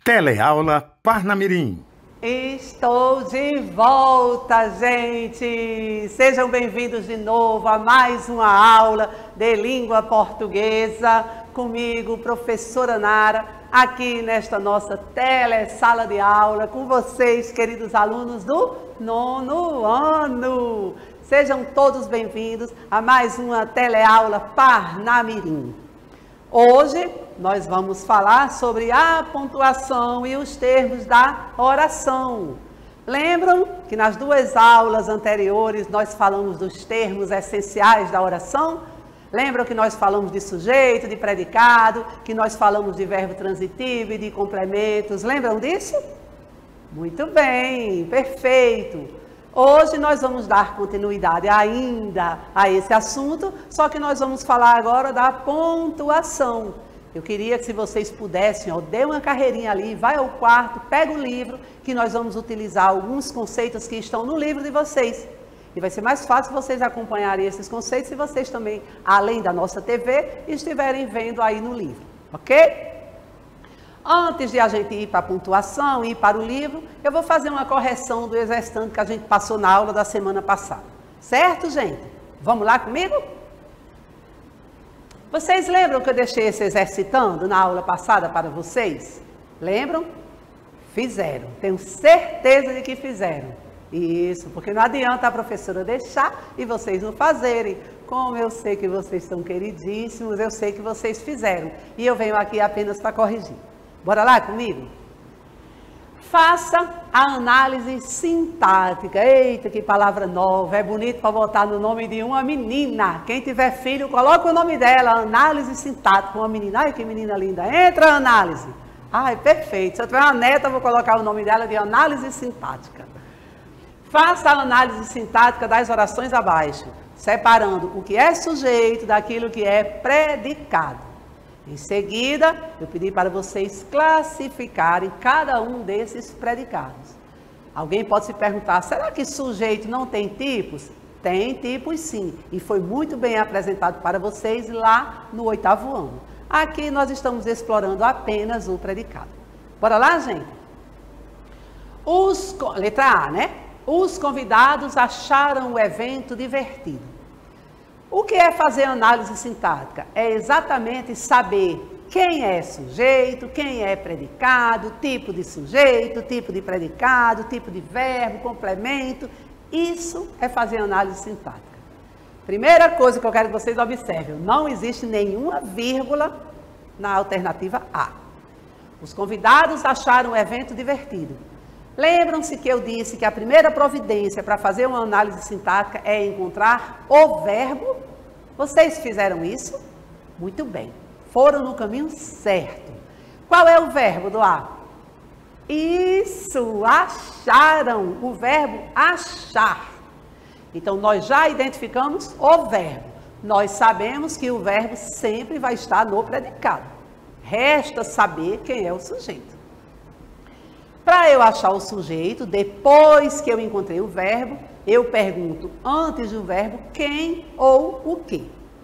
Teleaula Parnamirim. Estou de volta, gente! Sejam bem-vindos de novo a mais uma aula de língua portuguesa comigo, professora Nara, aqui nesta nossa telesala de aula com vocês, queridos alunos do 9º ano. Sejam todos bem-vindos a mais uma teleaula Parnamirim. Hoje nós vamos falar sobre a pontuação e os termos da oração. Lembram que nas duas aulas anteriores nós falamos dos termos essenciais da oração? Lembram que nós falamos de sujeito, de predicado, que nós falamos de verbo transitivo e de complementos? Lembram disso? Muito bem, perfeito. Hoje nós vamos dar continuidade ainda a esse assunto, só que nós vamos falar agora da pontuação. Eu queria que se vocês pudessem, dê uma carreirinha ali, vai ao quarto, pega o livro, que nós vamos utilizar alguns conceitos que estão no livro de vocês. E vai ser mais fácil vocês acompanharem esses conceitos se vocês também, além da nossa TV, estiverem vendo aí no livro, ok? Antes de a gente ir para a pontuação e ir para o livro, eu vou fazer uma correção do exercitando que a gente passou na aula da semana passada. Certo, gente? Vamos lá comigo? Vocês lembram que eu deixei esse exercitando na aula passada para vocês? Lembram? Fizeram. Tenho certeza de que fizeram. Isso, porque não adianta a professora deixar e vocês não fazerem. Como eu sei que vocês são queridíssimos, eu sei que vocês fizeram. E eu venho aqui apenas para corrigir. Bora lá comigo? Faça a análise sintática. Eita, que palavra nova. É bonito para botar no nome de uma menina. Quem tiver filho, coloca o nome dela. Análise sintática. Uma menina. Ai, que menina linda. Entra a análise. Ai, perfeito. Se eu tiver uma neta, eu vou colocar o nome dela de análise sintática. Faça a análise sintática das orações abaixo, separando o que é sujeito daquilo que é predicado. Em seguida, eu pedi para vocês classificarem cada um desses predicados. Alguém pode se perguntar, será que sujeito não tem tipos? Tem tipos sim, e foi muito bem apresentado para vocês lá no 8º ano. Aqui nós estamos explorando apenas o predicado. Bora lá, gente? Letra A, né? Os convidados acharam o evento divertido. O que é fazer análise sintática? É exatamente saber quem é sujeito, quem é predicado, tipo de sujeito, tipo de predicado, tipo de verbo, complemento. Isso é fazer análise sintática. Primeira coisa que eu quero que vocês observem, não existe nenhuma vírgula na alternativa A. Os convidados acharam o evento divertido. Lembram-se que eu disse que a primeira providência para fazer uma análise sintática é encontrar o verbo? Vocês fizeram isso? Muito bem. Foram no caminho certo. Qual é o verbo do A? Isso, acharam. O verbo achar. Então, nós já identificamos o verbo. Nós sabemos que o verbo sempre vai estar no predicado. Resta saber quem é o sujeito. Para eu achar o sujeito, depois que eu encontrei o verbo, eu pergunto antes do verbo quem ou o que.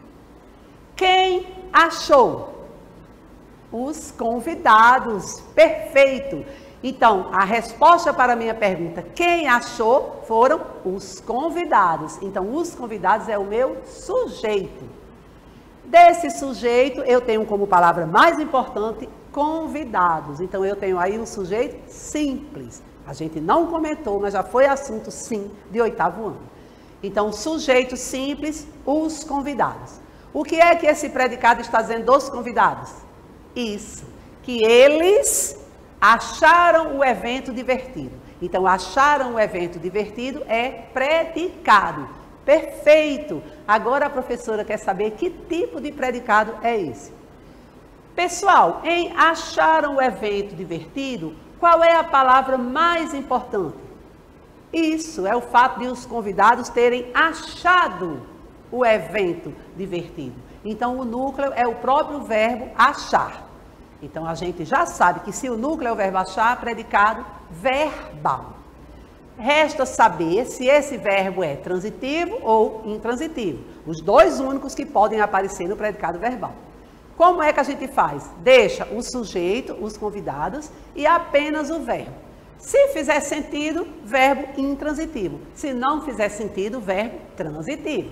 Quem achou? Os convidados. Perfeito. Então, a resposta para a minha pergunta, quem achou, foram os convidados. Então, os convidados é o meu sujeito. Desse sujeito, eu tenho como palavra mais importante convidados. Então, eu tenho aí um sujeito simples. A gente não comentou, mas já foi assunto, sim, de 8º ano. Então, sujeito simples, os convidados. O que é que esse predicado está dizendo dos convidados? Isso, que eles acharam o evento divertido. Então, acharam o evento divertido é predicado. Perfeito! Agora a professora quer saber que tipo de predicado é esse. Pessoal, em acharam o evento divertido, qual é a palavra mais importante? Isso, é o fato de os convidados terem achado o evento divertido. Então, o núcleo é o próprio verbo achar. Então, a gente já sabe que se o núcleo é o verbo achar, predicado verbal. Resta saber se esse verbo é transitivo ou intransitivo. Os dois únicos que podem aparecer no predicado verbal. Como é que a gente faz? Deixa o sujeito, os convidados e apenas o verbo. Se fizer sentido, verbo intransitivo. Se não fizer sentido, verbo transitivo.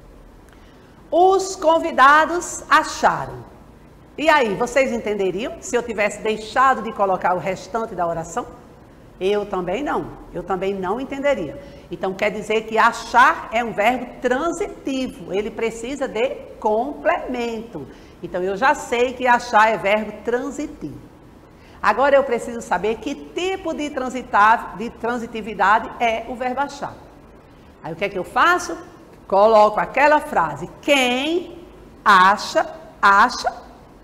Os convidados acharam. E aí, vocês entenderiam se eu tivesse deixado de colocar o restante da oração? Eu também não. Eu também não entenderia. Então, quer dizer que achar é um verbo transitivo. Ele precisa de complemento. Então, eu já sei que achar é verbo transitivo. Agora, eu preciso saber que tipo de transitividade é o verbo achar. Aí, o que é que eu faço? Coloco aquela frase. Quem acha, acha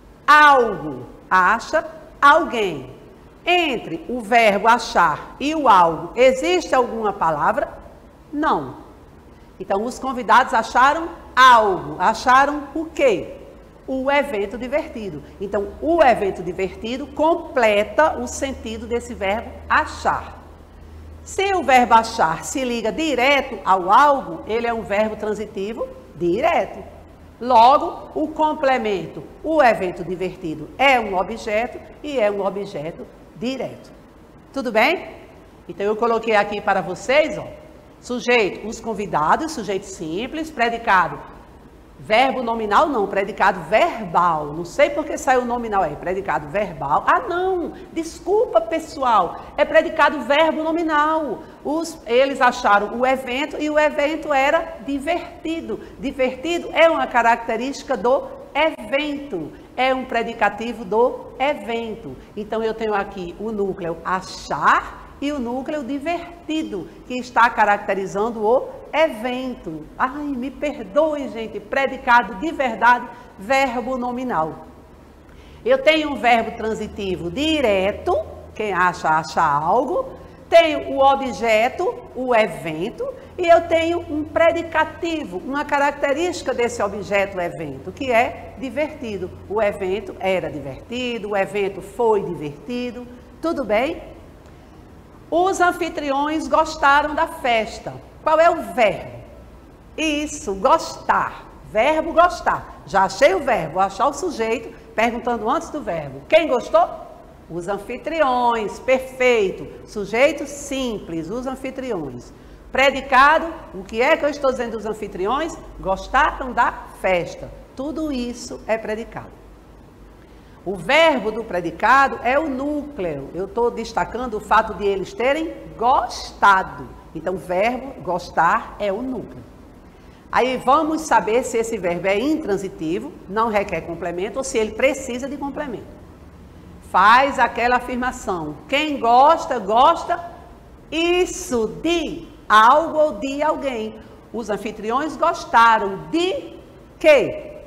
algo. Acha alguém. Entre o verbo achar e o algo, existe alguma palavra? Não. Então, os convidados acharam algo. Acharam o quê? O evento divertido. Então, o evento divertido completa o sentido desse verbo achar. Se o verbo achar se liga direto ao algo, ele é um verbo transitivo direto. Logo, o complemento, o evento divertido, é um objeto e é um objeto direto. Tudo bem? Então, eu coloquei aqui para vocês, ó, sujeito, os convidados, sujeito simples, predicado, verbo nominal não, predicado verbal. Não sei por que saiu nominal aí, predicado verbal. Ah, não, desculpa, pessoal, é predicado verbo nominal. Eles acharam o evento e o evento era divertido. Divertido é uma característica do evento. É um predicativo do evento. Então, eu tenho aqui o núcleo achar e o núcleo divertido, que está caracterizando o evento. Ai, me perdoe, gente, predicado de verdade, verbo nominal. Eu tenho um verbo transitivo direto, quem acha, acha algo. Tenho o objeto, o evento, e eu tenho um predicativo, uma característica desse objeto, o evento, que é divertido. O evento era divertido, o evento foi divertido, tudo bem? Os anfitriões gostaram da festa. Qual é o verbo? Isso, gostar. Verbo gostar. Já achei o verbo, vou achar o sujeito, perguntando antes do verbo. Quem gostou? Os anfitriões, perfeito. Sujeito simples, os anfitriões. Predicado, o que é que eu estou dizendo dos anfitriões? Gostaram da festa. Tudo isso é predicado. O verbo do predicado é o núcleo. Eu estou destacando o fato de eles terem gostado. Então, o verbo gostar é o núcleo. Aí vamos saber se esse verbo é intransitivo, não requer complemento, ou se ele precisa de complemento. Faz aquela afirmação. Quem gosta, gosta isso de algo ou de alguém. Os anfitriões gostaram de quê?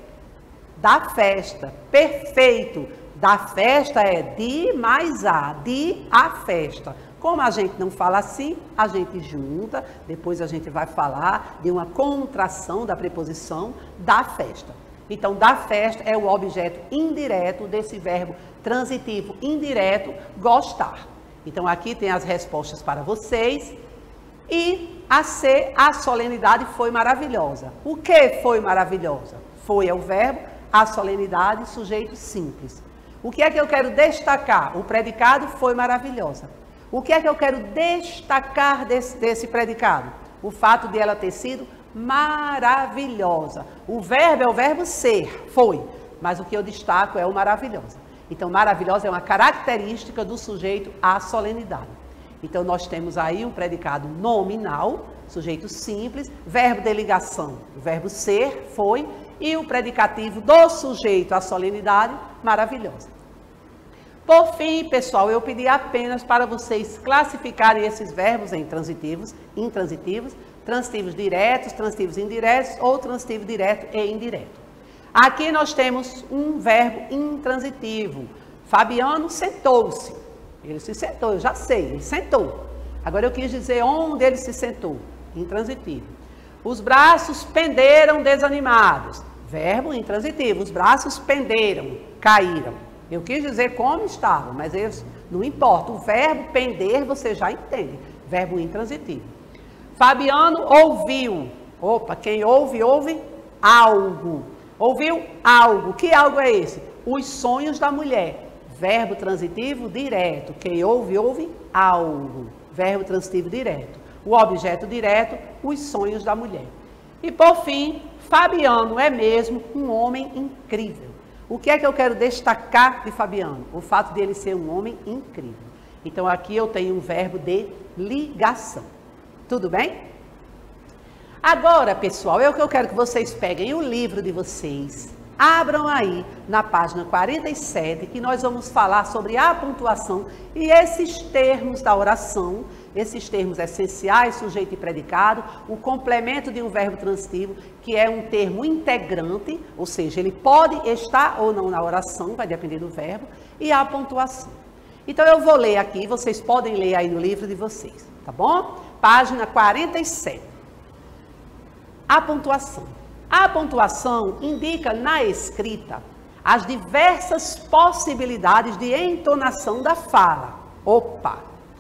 Da festa. Perfeito. Da festa é de mais a, de a festa. Como a gente não fala assim, a gente junta, depois a gente vai falar de uma contração da preposição da festa. Então, da festa é o objeto indireto desse verbo transitivo indireto, gostar. Então, aqui tem as respostas para vocês. E a C, a solenidade foi maravilhosa. O que foi maravilhosa? Foi é o verbo, a solenidade, sujeito simples. O que é que eu quero destacar? O predicado foi maravilhosa. O que é que eu quero destacar desse predicado? O fato de ela ter sido maravilhosa. O verbo é o verbo ser, foi. Mas o que eu destaco é o maravilhosa. Então, maravilhosa é uma característica do sujeito à solenidade. Então, nós temos aí um predicado nominal, sujeito simples, verbo de ligação, o verbo ser, foi, e o predicativo do sujeito à solenidade, maravilhosa. Por fim, pessoal, eu pedi apenas para vocês classificarem esses verbos em transitivos, intransitivos, transitivos diretos, transitivos indiretos ou transitivo direto e indireto. Aqui nós temos um verbo intransitivo. Fabiano sentou-se. Ele se sentou, eu já sei, ele sentou. Agora eu quis dizer onde ele se sentou. Intransitivo. Os braços penderam desanimados. Verbo intransitivo. Os braços penderam, caíram. Eu quis dizer como estavam, mas eles, não importa. O verbo pender você já entende. Verbo intransitivo. Fabiano ouviu. Opa, quem ouve, ouve algo. Ouviu algo. Que algo é esse? Os sonhos da mulher. Verbo transitivo direto. Quem ouve, ouve algo. Verbo transitivo direto. O objeto direto, os sonhos da mulher. E por fim, Fabiano é mesmo um homem incrível. O que é que eu quero destacar de Fabiano? O fato de ele ser um homem incrível. Então aqui eu tenho um verbo de ligação. Tudo bem? Agora, pessoal, é o que eu quero que vocês peguem o livro de vocês, abram aí na página 47, que nós vamos falar sobre a pontuação e esses termos da oração, esses termos essenciais, sujeito e predicado, o complemento de um verbo transitivo, que é um termo integrante, ou seja, ele pode estar ou não na oração, vai depender do verbo, e a pontuação. Então eu vou ler aqui, vocês podem ler aí no livro de vocês, tá bom? Página 47. A pontuação. A pontuação indica na escrita as diversas possibilidades de entonação da fala. Opa!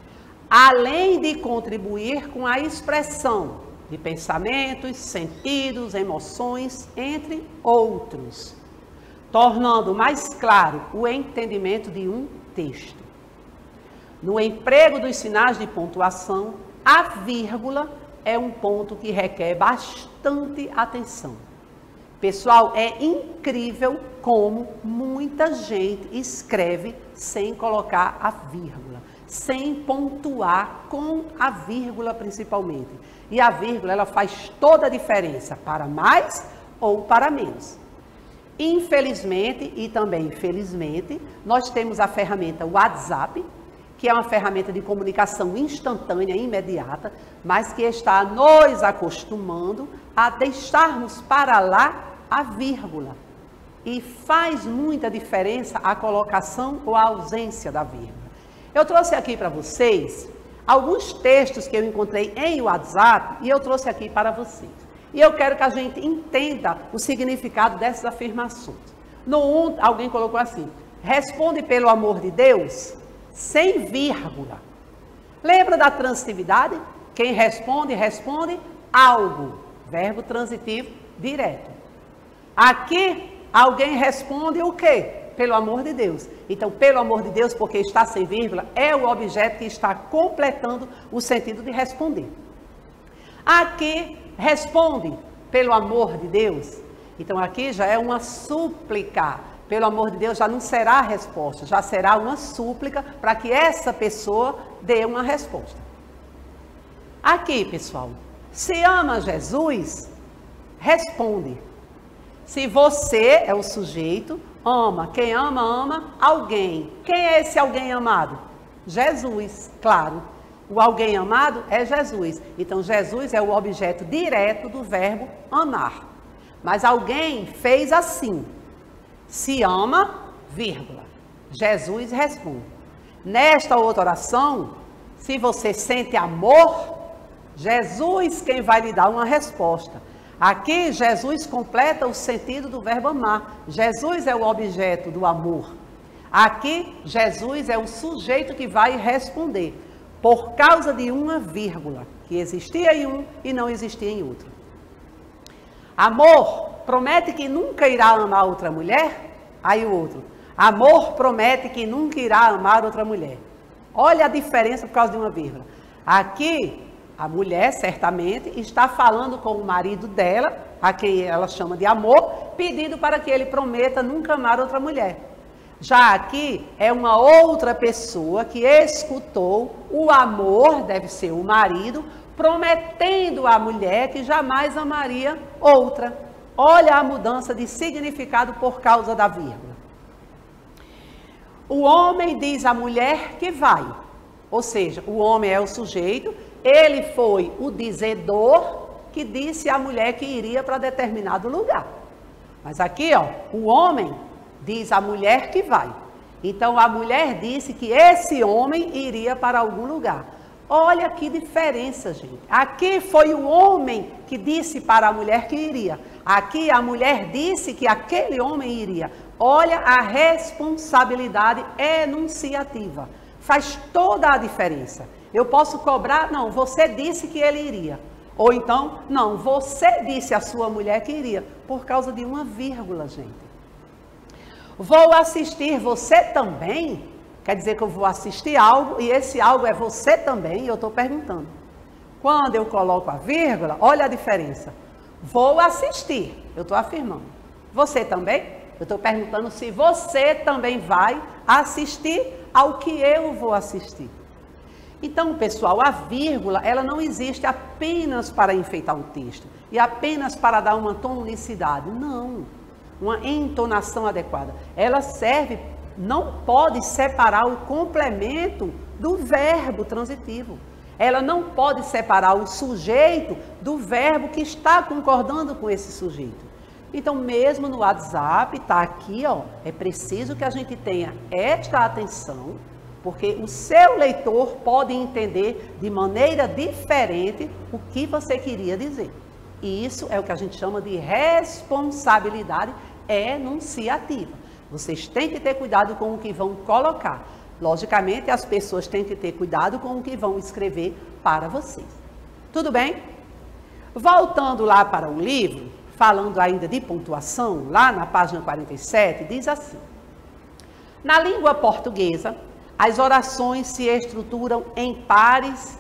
Além de contribuir com a expressão de pensamentos, sentidos, emoções, entre outros, tornando mais claro o entendimento de um texto. No emprego dos sinais de pontuação, a vírgula é um ponto que requer bastante atenção. Pessoal, é incrível como muita gente escreve sem colocar a vírgula, sem pontuar com a vírgula principalmente. E a vírgula, ela faz toda a diferença para mais ou para menos. Infelizmente e também felizmente, nós temos a ferramenta WhatsApp, que é uma ferramenta de comunicação instantânea, imediata, mas que está nos acostumando a deixarmos para lá a vírgula. E faz muita diferença a colocação ou a ausência da vírgula. Eu trouxe aqui para vocês alguns textos que eu encontrei em WhatsApp e eu trouxe aqui para vocês. E eu quero que a gente entenda o significado dessas afirmações. No 1, alguém colocou assim: responde pelo amor de Deus, sem vírgula. Lembra da transitividade? Quem responde, responde algo. Verbo transitivo direto. Aqui, alguém responde o quê? Pelo amor de Deus. Então, pelo amor de Deus, porque está sem vírgula, é o objeto que está completando o sentido de responder. Aqui, responde pelo amor de Deus. Então, aqui já é uma súplica. Pelo amor de Deus, já não será a resposta, já será uma súplica para que essa pessoa dê uma resposta. Aqui, pessoal, se ama Jesus, responde. Se você é o sujeito, ama. Quem ama, ama alguém. Quem é esse alguém amado? Jesus, claro. O alguém amado é Jesus. Então, Jesus é o objeto direto do verbo amar. Mas alguém fez assim: se ama, vírgula. Jesus responde. Nesta outra oração, se você sente amor, Jesus quem vai lhe dar uma resposta. Aqui, Jesus completa o sentido do verbo amar. Jesus é o objeto do amor. Aqui, Jesus é o sujeito que vai responder, por causa de uma vírgula, que existia em um e não existia em outro. Amor promete que nunca irá amar outra mulher? Aí o outro. Amor promete que nunca irá amar outra mulher. Olha a diferença por causa de uma vírgula. Aqui, a mulher, certamente, está falando com o marido dela, a quem ela chama de amor, pedindo para que ele prometa nunca amar outra mulher. Já aqui, é uma outra pessoa que escutou o amor, deve ser o marido, prometendo à mulher que jamais amaria outra. Olha a mudança de significado por causa da vírgula. O homem diz à mulher que vai. Ou seja, o homem é o sujeito, ele foi o dizedor que disse à mulher que iria para determinado lugar. Mas aqui, ó, o homem diz à mulher que vai. Então, a mulher disse que esse homem iria para algum lugar. Olha que diferença, gente. Aqui foi o homem que disse para a mulher que iria. Aqui a mulher disse que aquele homem iria. Olha a responsabilidade enunciativa. Faz toda a diferença. Eu posso cobrar, não, você disse que ele iria. Ou então, não, você disse à sua mulher que iria. por causa de uma vírgula, gente. Vou assistir você também, quer dizer que eu vou assistir algo e esse algo é você também, e eu estou perguntando. Quando eu coloco a vírgula, olha a diferença. Vou assistir, eu estou afirmando. Você também? Eu estou perguntando se você também vai assistir ao que eu vou assistir. Então, pessoal, a vírgula, ela não existe apenas para enfeitar o texto e apenas para dar uma tonicidade. Não, uma entonação adequada. Ela serve, não pode separar o complemento do verbo transitivo. Ela não pode separar o sujeito do verbo que está concordando com esse sujeito. Então, mesmo no WhatsApp, está aqui, ó, é preciso que a gente tenha esta atenção, porque o seu leitor pode entender de maneira diferente o que você queria dizer. E isso é o que a gente chama de responsabilidade enunciativa. Vocês têm que ter cuidado com o que vão colocar. Logicamente, as pessoas têm que ter cuidado com o que vão escrever para vocês. Tudo bem? Voltando lá para o livro, falando ainda de pontuação, lá na página 47, diz assim: na língua portuguesa, as orações se estruturam em pares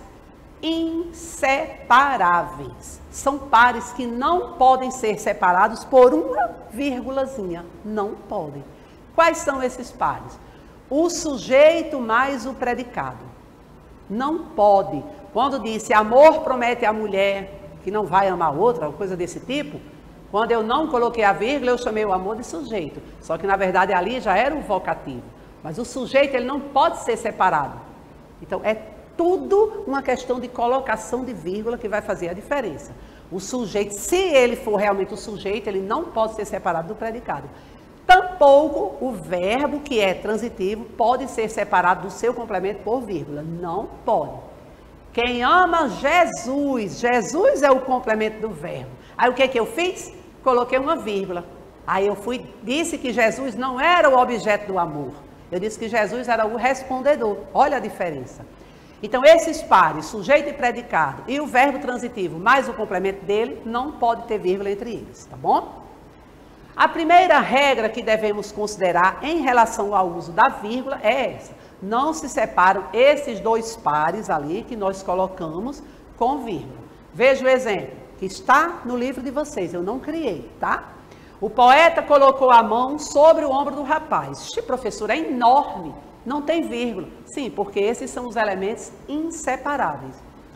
inseparáveis. São pares que não podem ser separados por uma vírgulazinha. Não podem. Quais são esses pares? O sujeito mais o predicado. Não pode. Quando disse amor promete a mulher que não vai amar outra, uma coisa desse tipo, quando eu não coloquei a vírgula, eu chamei o amor de sujeito. Só que na verdade ali já era um vocativo. Mas o sujeito, ele não pode ser separado. Então, é tudo uma questão de colocação de vírgula que vai fazer a diferença. O sujeito, se ele for realmente o sujeito, ele não pode ser separado do predicado. Tampouco o verbo, que é transitivo, pode ser separado do seu complemento por vírgula. Não pode. Quem ama Jesus, Jesus é o complemento do verbo. Aí o que eu fiz? Coloquei uma vírgula. Aí eu disse que Jesus não era o objeto do amor. Eu disse que Jesus era o respondedor. Olha a diferença. Então, esses pares, sujeito e predicado, e o verbo transitivo, mais o complemento dele, não pode ter vírgula entre eles, tá bom? A primeira regra que devemos considerar em relação ao uso da vírgula é essa. Não se separam esses dois pares ali que nós colocamos com vírgula. Veja o exemplo, que está no livro de vocês, eu não criei, tá? O poeta colocou a mão sobre o ombro do rapaz. Este professor é enorme, não tem vírgula. Sim, porque esses são os elementos inseparáveis.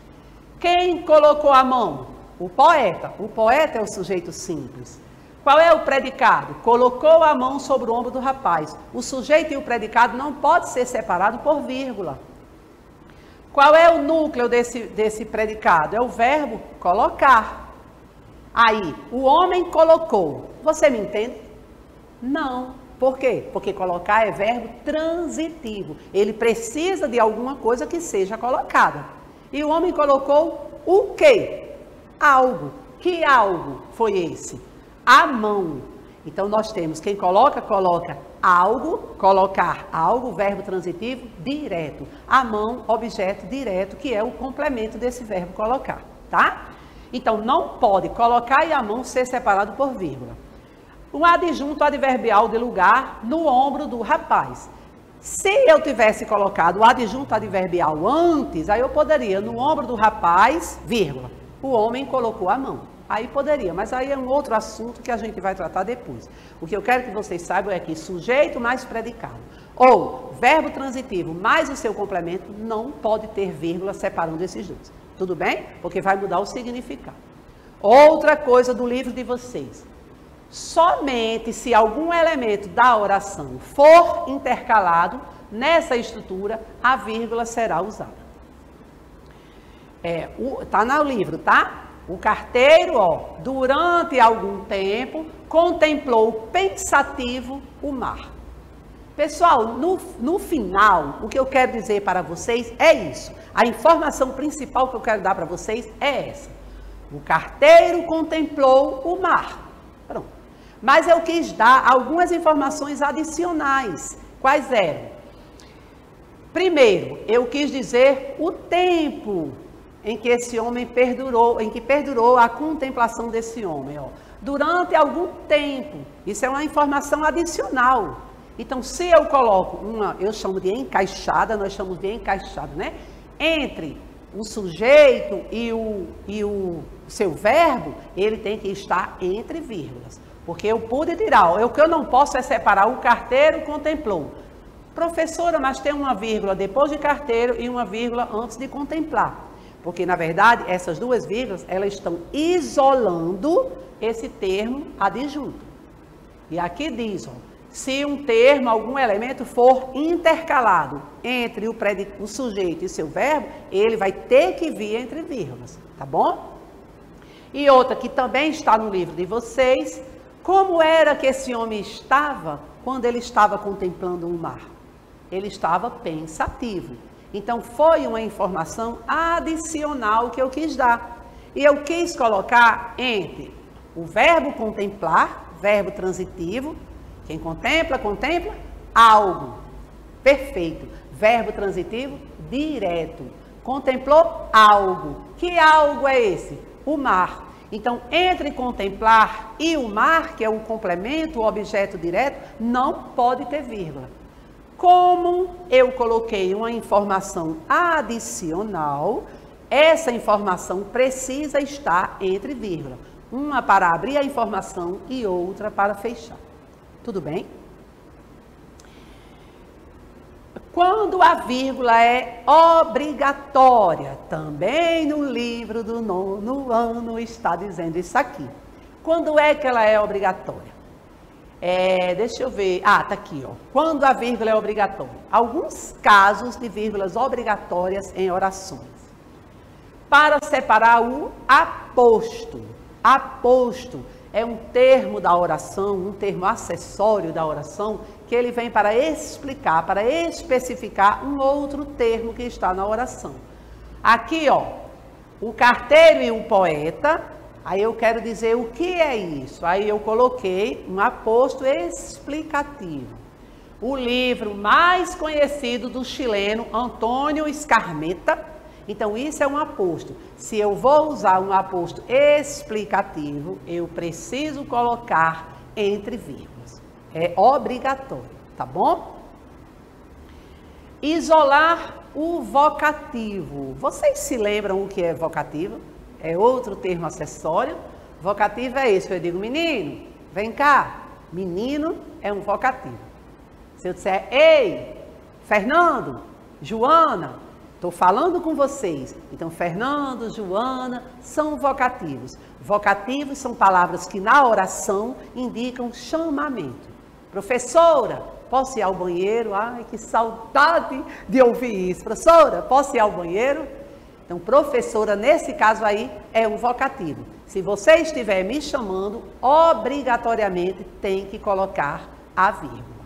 Quem colocou a mão? O poeta. O poeta é o sujeito simples. Qual é o predicado? Colocou a mão sobre o ombro do rapaz. O sujeito e o predicado não podem ser separados por vírgula. Qual é o núcleo desse predicado? É o verbo colocar. Aí, o homem colocou. Você me entende? Não. Por quê? Porque colocar é verbo transitivo. Ele precisa de alguma coisa que seja colocada. E o homem colocou o quê? Algo. Que algo foi esse? A mão. Então, nós temos quem coloca algo, colocar algo, verbo transitivo, direto. A mão, objeto direto, que é o complemento desse verbo colocar, tá? Então, não pode colocar e a mão ser separado por vírgula. Um adjunto adverbial de lugar no ombro do rapaz. Se eu tivesse colocado o adjunto adverbial antes, aí eu poderia, no ombro do rapaz, vírgula. O homem colocou a mão. Aí poderia, mas aí é um outro assunto que a gente vai tratar depois. O que eu quero que vocês saibam é que sujeito mais predicado, ou verbo transitivo mais o seu complemento, não pode ter vírgula separando esses dois. Tudo bem? Porque vai mudar o significado. Outra coisa do livro de vocês. Somente se algum elemento da oração for intercalado nessa estrutura, a vírgula será usada. Tá no livro, tá? O carteiro, durante algum tempo, contemplou pensativo o mar. Pessoal, no final, o que eu quero dizer para vocês é isso. A informação principal que eu quero dar para vocês é essa. O carteiro contemplou o mar. Pronto. Mas eu quis dar algumas informações adicionais. Quais eram? Primeiro, eu quis dizer o tempo em que esse homem perdurou, em que perdurou a contemplação desse homem. durante algum tempo. Isso é uma informação adicional. Então, se eu coloco eu chamo de encaixada, nós chamamos de encaixada, né? Entre o sujeito e o seu verbo, ele tem que estar entre vírgulas. Porque eu pude tirar, o que eu não posso é separar o carteiro contemplou. Professora, mas tem uma vírgula depois de carteiro e uma vírgula antes de contemplar. Porque, na verdade, essas duas vírgulas, elas estão isolando esse termo adjunto. E aqui diz, se um termo, algum elemento for intercalado entre o sujeito e seu verbo, ele vai ter que vir entre vírgulas, tá bom? E outra que também está no livro de vocês, como era que esse homem estava quando ele estava contemplando o mar? Ele estava pensativo. Então, foi uma informação adicional que eu quis dar. E eu quis colocar entre o verbo contemplar, verbo transitivo. Quem contempla, contempla algo. Perfeito. Verbo transitivo direto. Contemplou algo. Que algo é esse? O mar. Então, entre contemplar e o mar, que é o complemento, o objeto direto, não pode ter vírgula. Como eu coloquei uma informação adicional, essa informação precisa estar entre vírgula. Uma para abrir a informação e outra para fechar. Tudo bem? Quando a vírgula é obrigatória, também no livro do 9º ano está dizendo isso aqui. Quando é que ela é obrigatória? Deixa eu ver. Tá aqui, ó. Quando a vírgula é obrigatória. Alguns casos de vírgulas obrigatórias em orações. Para separar o aposto. Aposto é um termo da oração, um termo acessório da oração, que ele vem para explicar, para especificar um outro termo que está na oração. Aqui, ó, o carteiro e o poeta, aí eu quero dizer o que é isso. Aí eu coloquei um aposto explicativo. O livro mais conhecido do chileno Antônio Skármeta. Então, isso é um aposto. Se eu vou usar um aposto explicativo, eu preciso colocar entre vírgulas. É obrigatório, tá bom? Isolar o vocativo. Vocês se lembram o que é vocativo? É outro termo acessório. Vocativo é esse. Eu digo, menino, vem cá. Menino é um vocativo. Se eu disser, ei, Fernando, Joana, estou falando com vocês. Então, Fernando, Joana, são vocativos. Vocativos são palavras que na oração indicam chamamento. Professora, posso ir ao banheiro? Ai, que saudade de ouvir isso. Professora, posso ir ao banheiro? Então, professora, nesse caso aí, é um vocativo. Se você estiver me chamando, obrigatoriamente tem que colocar a vírgula.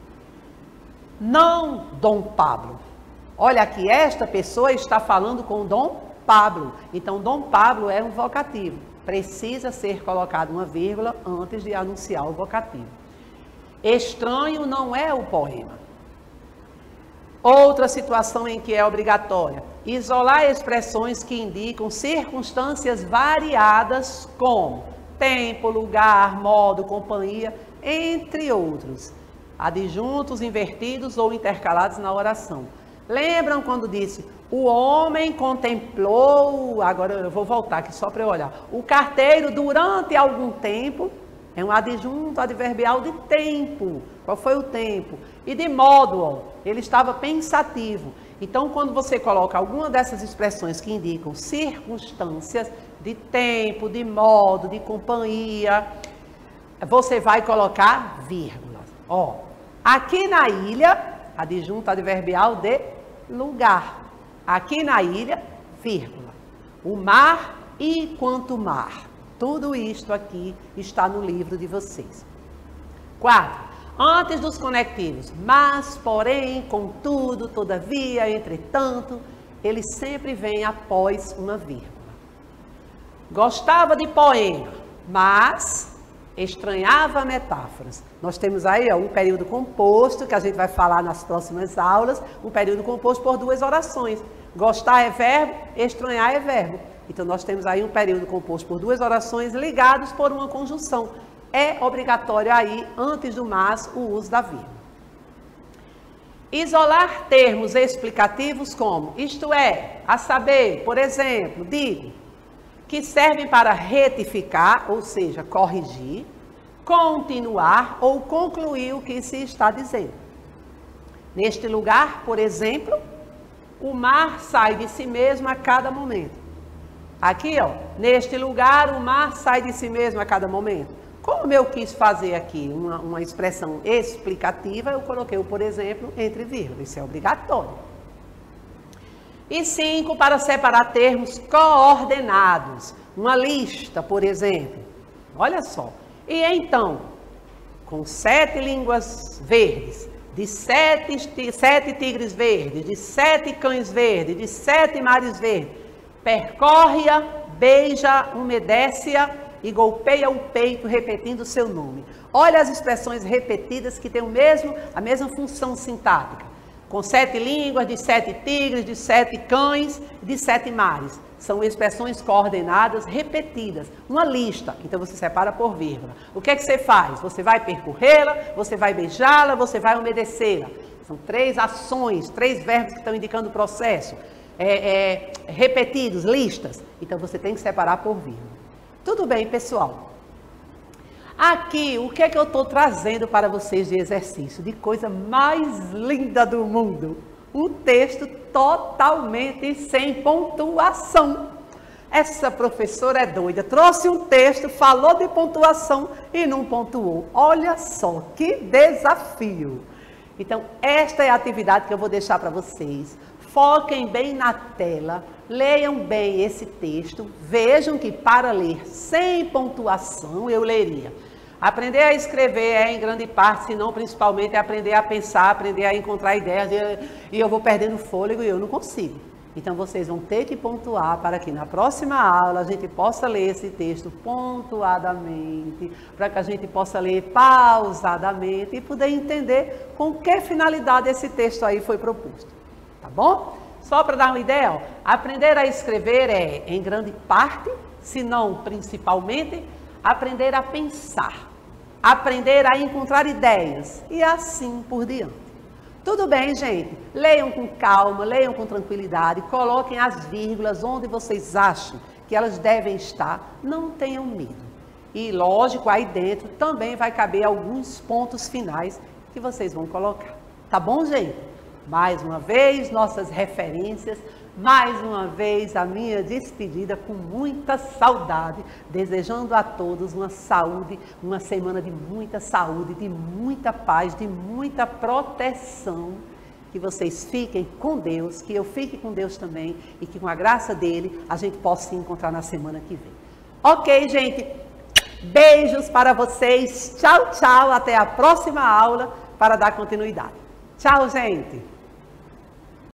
Não, Dom Pablo. Olha aqui, esta pessoa está falando com Dom Pablo. Então, Dom Pablo é um vocativo. Precisa ser colocada uma vírgula antes de anunciar o vocativo. Estranho não é o poema. Outra situação em que é obrigatória. Isolar expressões que indicam circunstâncias variadas como tempo, lugar, modo, companhia, entre outros. Adjuntos invertidos ou intercalados na oração. Lembram quando disse, o homem contemplou, agora eu vou voltar aqui só para eu olhar, o carteiro durante algum tempo, é um adjunto adverbial de tempo. Qual foi o tempo? E de modo, ó, ele estava pensativo. Então, quando você coloca alguma dessas expressões que indicam circunstâncias de tempo, de modo, de companhia, você vai colocar vírgula. Ó, aqui na ilha, adjunto adverbial de lugar. Aqui na ilha, vírgula. O mar e quanto mar. Tudo isto aqui está no livro de vocês. 4. Antes dos conectivos, mas, porém, contudo, todavia, entretanto, ele sempre vem após uma vírgula. Gostava de poema, mas estranhava metáforas. Nós temos aí um período composto, que a gente vai falar nas próximas aulas, um período composto por duas orações. Gostar é verbo, estranhar é verbo. Então, nós temos aí um período composto por duas orações ligados por uma conjunção. É obrigatório aí, antes do mas, o uso da vírgula. Isolar termos explicativos como, isto é, a saber, por exemplo, digo, que servem para retificar, ou seja, corrigir, continuar ou concluir o que se está dizendo. Neste lugar, por exemplo, o mar sai de si mesmo a cada momento. Aqui, ó, neste lugar, o mar sai de si mesmo a cada momento. Como eu quis fazer aqui uma expressão explicativa, eu coloquei o por exemplo entre vírgulas. Isso é obrigatório. E 5, para separar termos coordenados. Uma lista, por exemplo. Olha só. E então, com 7 línguas verdes, de 7 tigres verdes, de 7 cães verdes, de 7 mares verdes, percorre-a, beija, umedece-a e golpeia o peito repetindo o seu nome. Olha as expressões repetidas que têm a mesma função sintática. Com 7 línguas, de 7 tigres, de 7 cães, de 7 mares. São expressões coordenadas repetidas. Uma lista. Então você separa por vírgula. O que é que você faz? Você vai percorrê-la, você vai beijá-la, você vai umedecê-la. São 3 ações, 3 verbos que estão indicando o processo. Repetidos, listas. Então você tem que separar por vírgula. Tudo bem, pessoal? Aqui, o que é que eu estou trazendo para vocês de exercício? De coisa mais linda do mundo. Um texto totalmente sem pontuação. Essa professora é doida. Trouxe um texto, falou de pontuação e não pontuou. Olha só, que desafio. Então, esta é a atividade que eu vou deixar para vocês. Foquem bem na tela, leiam bem esse texto, vejam que para ler sem pontuação eu leria. Aprender a escrever é em grande parte, se não principalmente, aprender a pensar, aprender a encontrar ideias, e eu vou perdendo fôlego e eu não consigo. Então vocês vão ter que pontuar para que na próxima aula a gente possa ler esse texto pontuadamente, para que a gente possa ler pausadamente e poder entender com que finalidade esse texto aí foi proposto. Tá bom? Só para dar uma ideia, ó, aprender a escrever é, em grande parte, se não principalmente, aprender a pensar, aprender a encontrar ideias e assim por diante. Tudo bem, gente? Leiam com calma, leiam com tranquilidade, coloquem as vírgulas onde vocês acham que elas devem estar, não tenham medo. E lógico, aí dentro também vai caber alguns pontos finais que vocês vão colocar. Tá bom, gente? Mais uma vez, nossas referências, mais uma vez a minha despedida com muita saudade, desejando a todos uma saúde, uma semana de muita saúde, de muita paz, de muita proteção, que vocês fiquem com Deus, que eu fique com Deus também e que com a graça dele a gente possa se encontrar na semana que vem. Ok, gente? Beijos para vocês, tchau, tchau, até a próxima aula para dar continuidade. Tchau, gente!